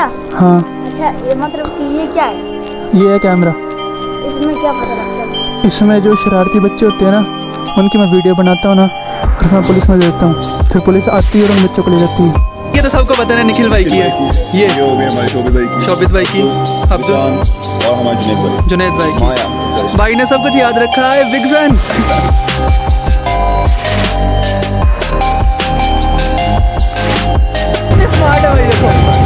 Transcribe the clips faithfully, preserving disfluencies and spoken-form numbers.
क्या? हाँ। अच्छा, ये मतलब कि ये क्या है? ये है कैमरा। इसमें क्या पता लगता है? इसमें जो शरारती बच्चे होते हैं ना, उनकी मैं वीडियो बनाता हूँ ना, फिर मैं पुलिस में देता हूँ, फिर पुलिस आती है और उन बच्चों को ले जाती है। ये तो सबको पता है, निखिल भाई की है ये, शोभित भाई की, अब्दुल और हमारे जुनैद भाई की। भाई ने सब कुछ याद रखा है, बिग फैन। स्मार्ट है भाई, देखो।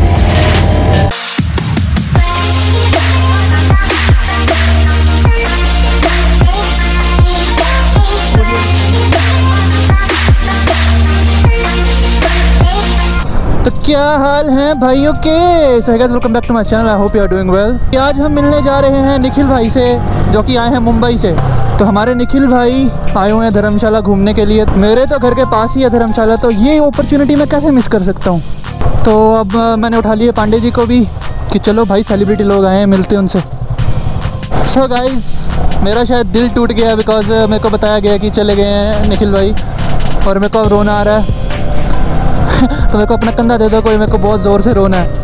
तो क्या हाल है भाइयों के? So guys, welcome back to my channel. I hope you are doing well. आज हम मिलने जा रहे हैं निखिल भाई से, जो कि आए हैं मुंबई से। तो हमारे निखिल भाई आए हुए हैं धर्मशाला घूमने के लिए। मेरे तो घर के पास ही है धर्मशाला, तो ये अपॉर्चुनिटी मैं कैसे मिस कर सकता हूँ। तो अब मैंने उठा लिया पांडे जी को भी कि चलो भाई, सेलिब्रिटी लोग आए हैं, मिलते हैं उनसे। सो गाइस, मेरा शायद दिल टूट गया बिकॉज मेरे को बताया गया कि चले गए हैं निखिल भाई, और मेरे को अब रोना आ रहा है। तो मेरे को अपना कंधा दे दो कोई, मेरे को बहुत ज़ोर से रोना है।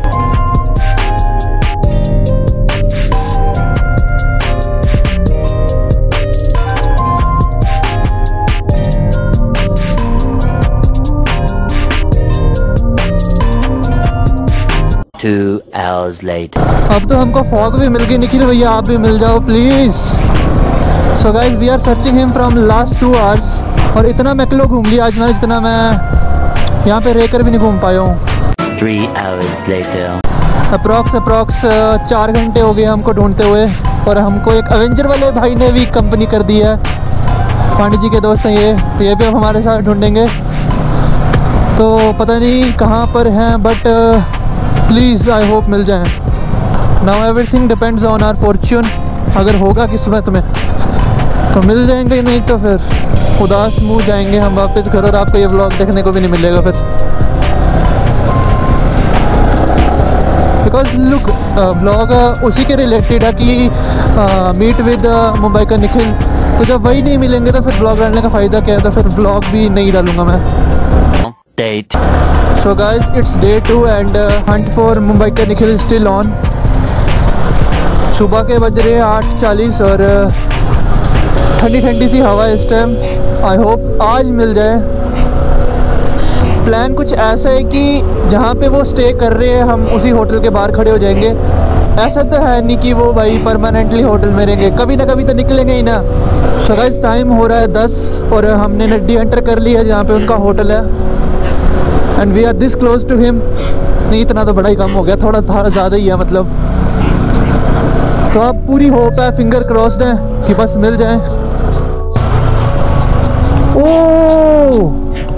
Two hours later. अब तो हमको फॉग भी मिल गई। निखिल भैया, आप भी मिल जाओ please. So guys, we are searching him from last two hours, और इतना मैं किलो घूम लिया आज मैंने, जितना मैं यहाँ पे रहकर भी नहीं घूम पाया हूँ। Three hours later. Approx approx चार घंटे हो गए हमको ढूंढते हुए, और हमको एक एवेंजर वाले भाई ने भी कंपनी कर दी है। पांडे जी के दोस्त हैं ये, तो ये भी अब हमारे साथ ढूंढेंगे। तो पता नहीं कहाँ पर हैं, बट प्लीज़ आई होप मिल जाएं। Now everything depends on our fortune. अगर होगा किस्मत में तो मिल जाएंगे, नहीं तो फिर उदास मुँह जाएंगे हम वापस घर, और आपको ये व्लॉग देखने को भी नहीं मिलेगा फिर। बिकॉज लुक, व्लॉग उसी के रिलेटेड है कि मीट विद मुंबई का निखिल। तो जब वही नहीं मिलेंगे तो फिर व्लॉग डालने का फ़ायदा क्या है? तो फिर व्लॉग भी नहीं डालूंगा मैं। Date. So guys, it's day two and uh, hunt for Mumbai का निखिल still on। सुबह के बज रहे हैं आठ चालीस, और ठंडी ठंडी सी हवा इस टाइम। आई होप आज मिल जाए। प्लान कुछ ऐसा है कि जहाँ पे वो स्टे कर रहे हैं हम उसी होटल के बाहर खड़े हो जाएंगे। ऐसा तो है नहीं कि वो भाई परमानेंटली होटल में रहेंगे, कभी ना कभी तो निकलेंगे ही ना। सो गाइस, टाइम हो रहा है दस, और हमने नड्डी एंटर कर लिया जहाँ पे उनका होटल है, and we are this close to him. नहीं, इतना तो बड़ा ही कम हो गया, थोड़ा थोड़ा ज़्यादा ही है मतलब। तो अब पूरी होप है, फिंगर क्रॉस्ड है कि बस मिल जाए। ओह,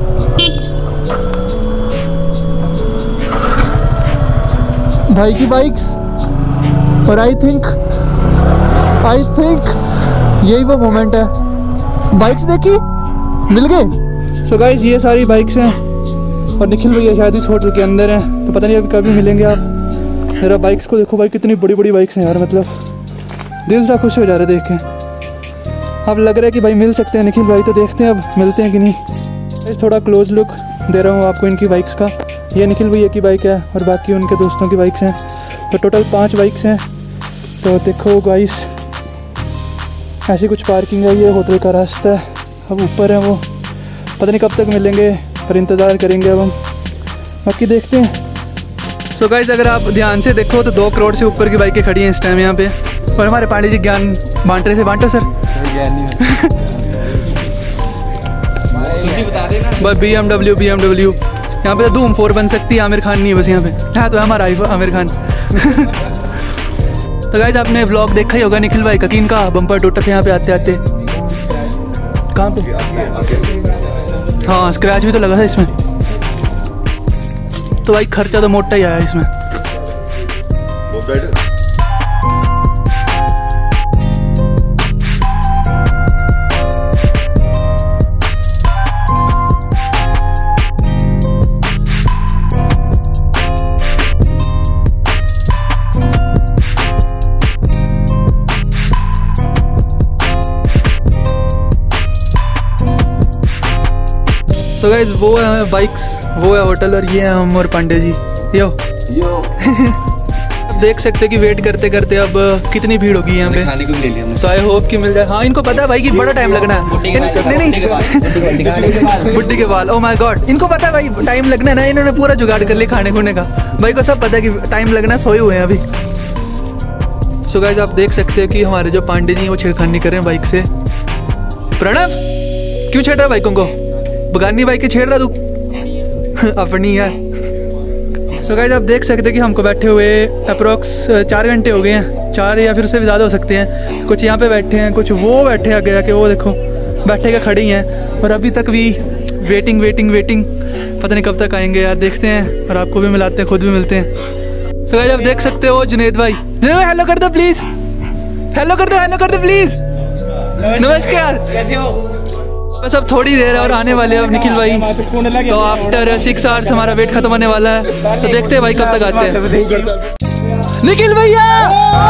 भाई की बाइक्स, और आई थिंक आई थिंक यही वो मोमेंट है। बाइक्स देखी, मिल गए। सो गाइस, ये सारी बाइक्स हैं, और निखिल भैया शायद इस होटल के अंदर हैं, तो पता नहीं अभी कभी मिलेंगे आप। मेरा बाइक्स को देखो भाई, कितनी बड़ी बड़ी बाइक्स हैं यार, मतलब दिल सा खुश हो जा रहा है देख के। अब लग रहा है कि भाई मिल सकते हैं निखिल भाई, तो देखते हैं अब मिलते हैं कि नहीं। थोड़ा क्लोज लुक दे रहा हूँ आपको इनकी बाइक्स का। ये निखिल भैया की बाइक है, और बाकी उनके दोस्तों की बाइक्स हैं। तो टोटल पाँच बाइक्स हैं। तो देखो गाइस, ऐसी कुछ पार्किंग है, ये होटल का रास्ता है। अब ऊपर है वो, पता नहीं कब तक मिलेंगे, पर इंतज़ार करेंगे अब हम, बाकी देखते हैं। सो so गाइस, अगर आप ध्यान से देखो तो दो करोड़ से ऊपर की बाइकें खड़ी हैं इस टाइम यहाँ पे, और हमारे पांडे जी ज्ञान बांट रहे थे। बांटो सर। बस B M W B M W यहाँ पे तो धूम फोर बन सकती है, आमिर खान नहीं है बस यहाँ पे। हाँ, तो हमारा आमिर खान। तो गाइस, आपने व्लॉग देखा ही होगा निखिल भाई का, कि इनका बम्पर टूटा था यहाँ पे आते आते। कहाँ पे? हाँ, स्क्रैच भी तो लगा था इसमें। तो भाई खर्चा तो मोटा ही आया इसमें। सो गाइस, वो है बाइक्स, वो है होटल, और ये है हम और पांडे जी। यो यो अब देख सकते हैं कि वेट करते करते अब कितनी भीड़ होगी यहाँ पे। खाने को ले लिया तो आई होप कि मिल जाए। हाँ इनको पता है भाई कि बड़ा टाइम लगना है। नहीं नहीं बुड्ढी के बाल, ओ माय गॉड, इनको पता है भाई टाइम लगना है ना, इन्होंने पूरा जुगाड़ कर लिया खाने खुने का। भाई को सब पता है कि टाइम लगना है, सोए हुए हैं अभी। सो गाइस आप देख सकते हैं कि हमारे जो पांडे जी हैं वो छेड़खानी कर रहे हैं बाइक से। प्रणव क्यों छेड़ रहा है बाइकों को? बगानी बाइक के छेड़ रहा तू अपनी है। सो गाइस आप देख सकते हैं कि हमको बैठे हुए अप्रोक्स चार घंटे हो गए हैं, चार या फिर उससे भी ज़्यादा हो सकते हैं। कुछ यहाँ पे बैठे हैं, कुछ वो बैठे आगे जाके, वो देखो बैठे के खड़ी हैं और अभी तक भी वेटिंग वेटिंग वेटिंग। पता नहीं कब तक आएंगे यार, देखते हैं और आपको भी मिलाते हैं, खुद भी मिलते हैं। सो गाइस आप देख सकते हो जुनेद भाई, जुनेद भाई हेलो कर दो प्लीज़, हेलो कर दो, हेलो कर दो प्लीज़। नमस्कार, कैसे हो? बस अब थोड़ी देर और आने वाले हैं अब निखिल भाई। तो आफ्टर सिक्स आवर्स हमारा वेट खत्म होने वाला है, तो देखते हैं भाई कब तक आते हैं। निखिल भैया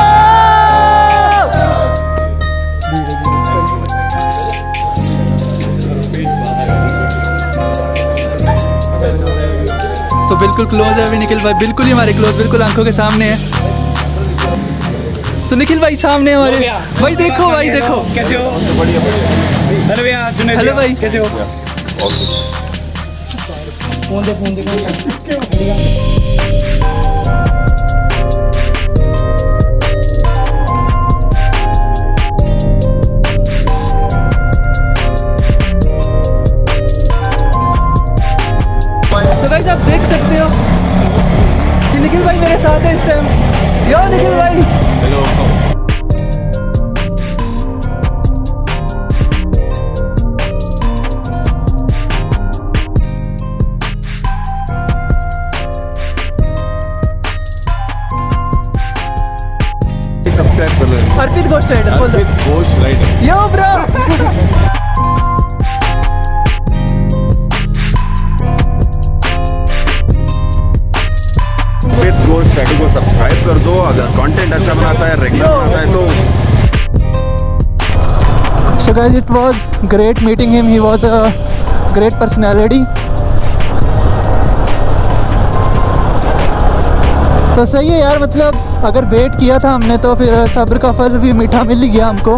तो बिल्कुल क्लोज है अभी निखिल भाई, बिल्कुल ही हमारे क्लोज, बिल्कुल आंखों के सामने है। तो निखिल भाई सामने हमारे भाई, देखो भाई देखो कैसे हो? हेलो भैया, हेलो भाई कैसे हो? फोन दे फोन दे So guys आप देख सकते हो कि निखिल भाई मेरे साथ है इस टाइम। यो निखिल भाई हेलो। सब्सक्राइब कर लो। अर्पित घोष राइडर बोल दो। Arpit Ghosh rider. Yo bro Arpit Ghosh tattoo को सब्सक्राइब कर दो। अगर कंटेंट अच्छा बनाता है, रेगुलर बनाता है तो। So guys it was great meeting him, he was a great personality। तो सही है यार, मतलब अगर वेट किया था हमने तो फिर सब्र का फल भी मीठा मिल गया हमको।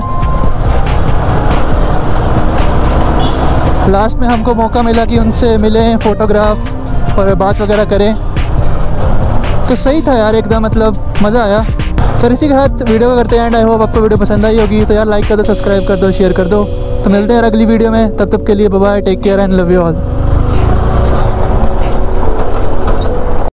लास्ट में हमको मौका मिला कि उनसे मिलें, फ़ोटोग्राफ और बात वगैरह करें, तो सही था यार एकदम, मतलब मज़ा आया। तो इसी के साथ वीडियो को करते हैं एंड आई होप आपको वीडियो पसंद आई होगी। तो यार लाइक कर दो, सब्सक्राइब कर दो, शेयर कर दो। तो मिलते हैं यार अगली वीडियो में, तब तक के लिए bye bye, take care and love you all.